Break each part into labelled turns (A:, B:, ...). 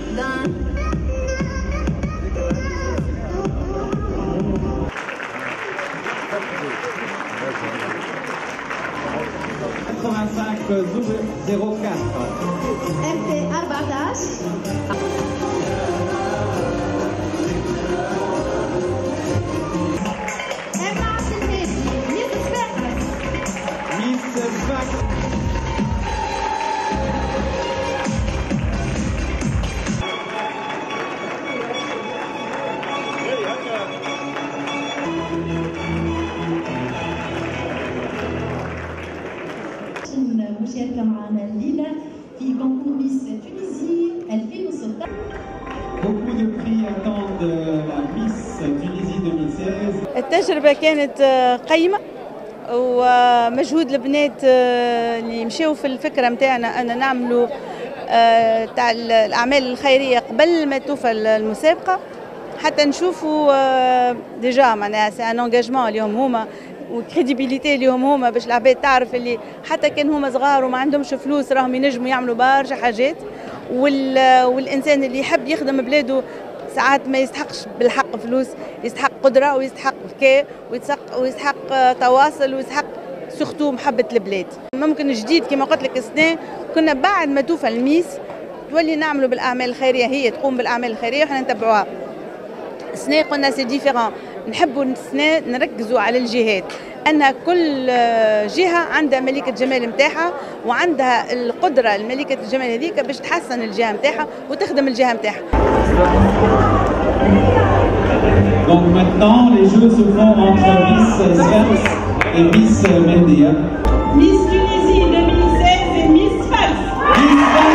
A: مشاركة معنا الليلة في كونكور ميس تونيزي 2016.
B: Beaucoup de prix attendent la Miss Tunisie 2016.
C: التجربة كانت قيمة ومجهود البنات اللي مشاو في الفكرة متاعنا أن نعملوا تاع الأعمال الخيرية قبل ما توفى المسابقة حتى نشوفوا ديجا معناها سي ان انجاجمون اليوم هما وكريديبيليتي اليوم هما باش العباد تعرف اللي حتى كان هما صغار وما عندهمش فلوس راهم ينجموا يعملوا برشا حاجات والإنسان اللي يحب يخدم بلاده ساعات ما يستحقش بالحق فلوس، يستحق قدرة ويستحق ذكاء ويستحق تواصل ويستحق سورتو محبة البلاد. ممكن جديد كما قلت لك السنة كنا بعد ما توفى الميس تولي نعملوا بالأعمال الخيرية، هي تقوم بالأعمال الخيرية وحنا نتبعوها. السنة قلنا سي ديفيرون، نحبوا السنة نركزوا على الجهات، أن كل جهة عندها ملكة جمال نتاعها وعندها القدرة الملكة الجمال هذيك باش تحسن الجهة نتاعها وتخدم الجهة نتاعها.
B: Donc maintenant, les jeux se font entre Miss Sfax et Miss Mendia.
A: Miss Tunisie 2016 et Miss Sfax.
B: Miss Sfax.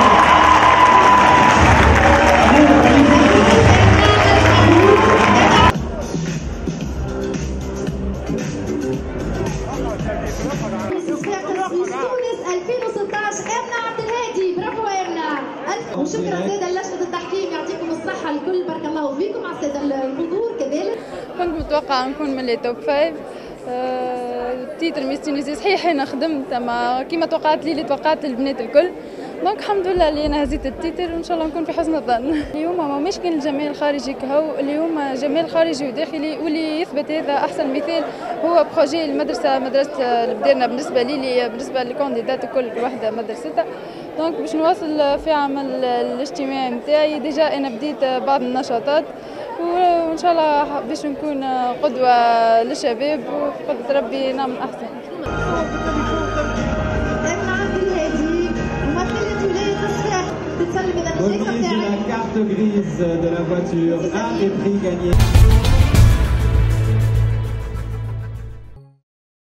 A: وشكرا سيدة لجنة التحكيم، يعطيكم الصحة الكل، بارك الله فيكم على السادة الحضور كذلك.
D: كنت متوقعة نكون من لي توب 5. تيتر ميس تونيزي صحيح انا خدمت اما كيما توقعت لي اللي توقعت البنات الكل، دونك الحمد لله اللي انا هزيت التيتر وان شاء الله نكون في حسن الظن. اليوم مش كان الجمال الخارجي كهو، اليوم جمال خارجي وداخلي، واللي يثبت هذا احسن مثال هو بروجي المدرسه، مدرسه اللي بالنسبه لي بالنسبه للكونديدات الكل واحده مدرستها. دونك باش نواصل في عمل الاجتماعي نتاعي، ديجا انا بديت بعض النشاطات وان شاء الله باش نكون قدوه للشباب وبقدرة ربي نعمل احسن.
B: Remise de la carte grise de la voiture, un des prix gagnés.